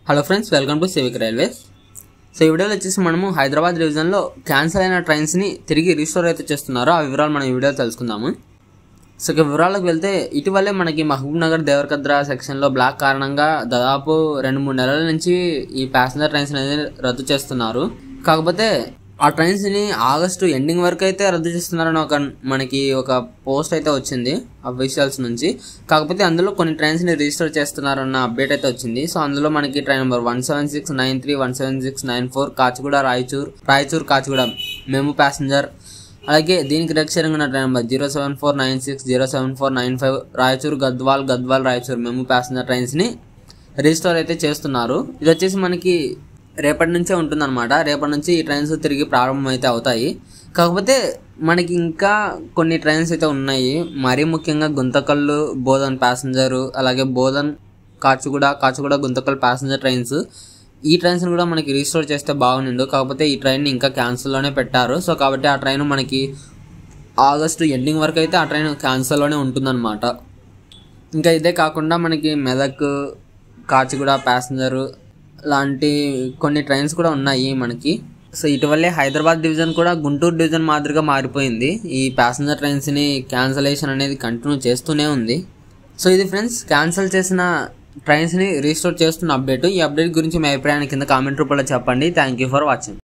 Hello friends, welcome to civic railways. So ఈ వీడియోలో వచ్చేసి మనము హైదరాబాద్ డివిజన్లో క్యాన్సిల్ అయిన ట్రైన్స్ని తిరిగి రీస్టోర్ అయితే చేస్తున్నారో ఆ వివరాలు మనం ఈ వీడియోలో తెలుసుకుందాము. సో ఇక వివరాలకు వెళ్తే, ఇటీవలే మనకి మహబూబ్ నగర్ దేవరకద్ర సెక్షన్లో బ్లాక్ కారణంగా దాదాపు 2-3 నెలల నుంచి ఈ ప్యాసింజర్ ట్రైన్స్ అనేది రద్దు చేస్తున్నారు. కాకపోతే ఆ ట్రైన్స్ని ఆగస్టు ఎండింగ్ వరకు అయితే రద్దు చేస్తున్నారని మనకి ఒక పోస్ట్ అయితే వచ్చింది అఫీషియల్స్ నుంచి. కాకపోతే అందులో కొన్ని ట్రైన్స్ని రిజిస్టర్ చేస్తున్నారన్న అప్డేట్ అయితే వచ్చింది. సో అందులో మనకి train number 17693, 17694 Kacheguda Raichur Kacheguda MEMU passenger, అలాగే దీనికి రెగ్యులర్గా ఉన్న train number 07496, 07495 Raichur Gadwal Raichur MEMU passenger ట్రైన్స్ని రిజిస్టర్ అయితే చేస్తున్నారు. ఇది వచ్చేసి మనకి రేపటి నుంచే ఉంటుందన్నమాట. రేపటి నుంచి ఈ ట్రైన్స్ తిరిగి ప్రారంభం అయితే అవుతాయి. కాకపోతే మనకి ఇంకా కొన్ని ట్రైన్స్ అయితే ఉన్నాయి. మరీ ముఖ్యంగా గుంతకల్లు బోధన్ ప్యాసింజరు, అలాగే బోధన్ కాచిగూడ గుంతకల్ ప్యాసింజర్ ట్రైన్స్, ఈ ట్రైన్స్ని కూడా మనకి రీస్టోర్ చేస్తే బాగుండు. కాకపోతే ఈ ట్రైన్ని ఇంకా క్యాన్సిల్లోనే పెట్టారు. సో కాబట్టి ఆ ట్రైన్ మనకి ఆగస్టు ఎండింగ్ వరకు అయితే ఆ ట్రైన్ క్యాన్సిల్లోనే ఉంటుందన్నమాట. ఇంకా ఇదే కాకుండా మనకి మెదక్ కాచిగూడ ప్యాసింజరు లాంటి కొన్ని ట్రైన్స్ కూడా ఉన్నాయి మనకి. సో ఇటీవలే హైదరాబాద్ డివిజన్ కూడా గుంటూరు డివిజన్ మాదిరిగా మారిపోయింది. ఈ ప్యాసింజర్ ట్రైన్స్ని క్యాన్సలేషన్ అనేది కంటిన్యూ చేస్తూనే ఉంది. సో ఇది ఫ్రెండ్స్, క్యాన్సిల్ చేసిన ట్రైన్స్ని రీస్టోర్ చేస్తున్న అప్డేట్. ఈ అప్డేట్ గురించి మీ అభిప్రాయాన్ని కింద కామెంట్ రూపంలో చెప్పండి. Thank you for watching.